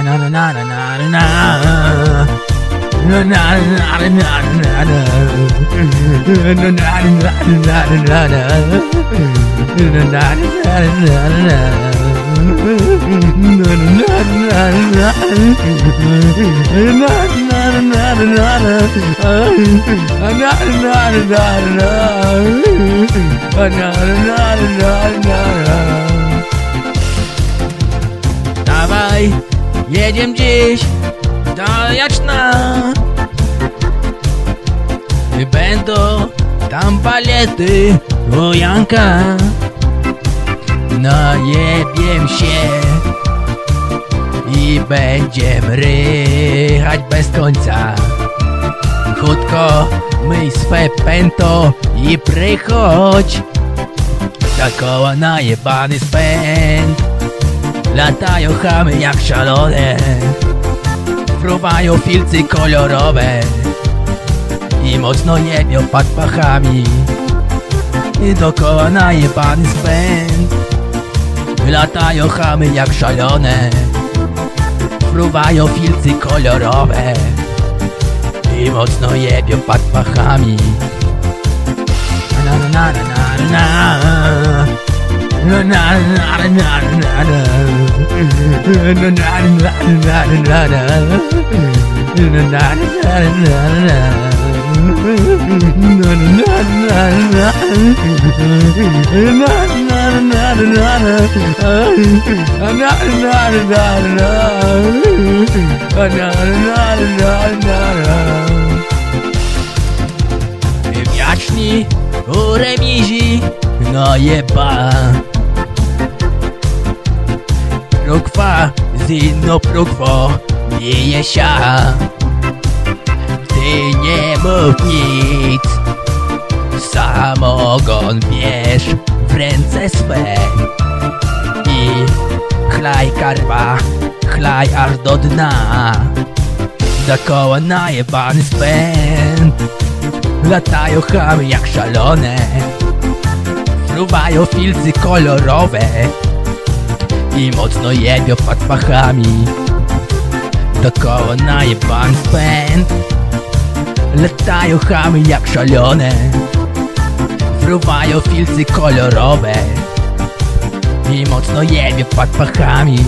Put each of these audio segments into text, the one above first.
Dawaj, jedziemy dziś do Jaczna. Będą tam palety u Janka. Najebiem się i będziemy rychać bez końca. Chutko myj swe pęto i przychodź. Dookoła najebany spęd. Latają chamy jak szalone. Fruwają filcy kolorowe i mocno jebią pod pachami. I dookoła najebany spęd. Latają chamy jak szalone. Fruwają filcy kolorowe i mocno jebią pod pachami. W Jaczni u remizi najeba Prukwa z inną prukwą bije się. Ty nie mów nic, samogon bierz w ręce swe i chlaj karwa, chlaj aż do dna. Dookoła najebany spęd. Latają chamy jak szalone. Fruwają filcy kolorowe i mocno jebią pod pachami. Dookoła najebany spęd. Latają chamy jak szalone. Fruwają filcy kolorowe i mocno jebią pod pachami.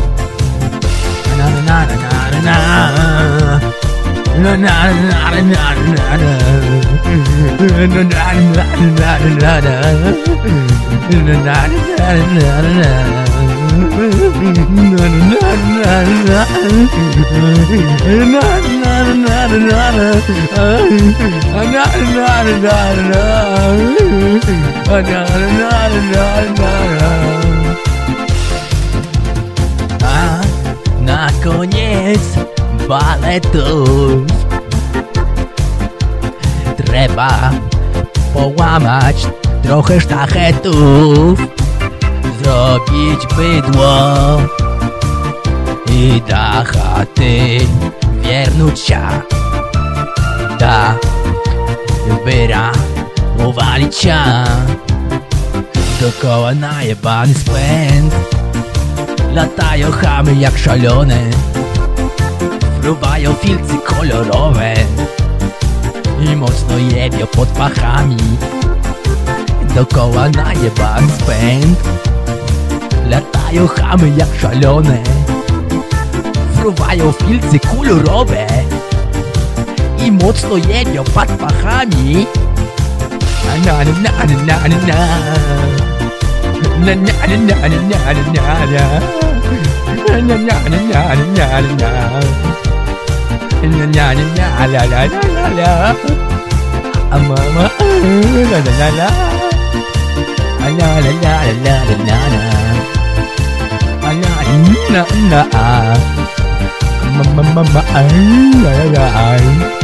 A na koniec baletów trzeba połamać trochę sztachetów, zrobić bydło i da chaty wiernuć się, da wyra uwalić się. Dookoła najebany spęd. Latają chamy jak szalone. Fruwają filcy kolorowe i mocno jebią pod pachami. Dookoła najebany spęd. Latają chamy jak szalone. Fruwają filcy kolorowe i mocno jebią pod pachami. Na na na na na na. Na na na na na na na. Na na na na na na na. Na na na la la la la. Mama la la la la. La la la la la la la. La na na. Mama la la la.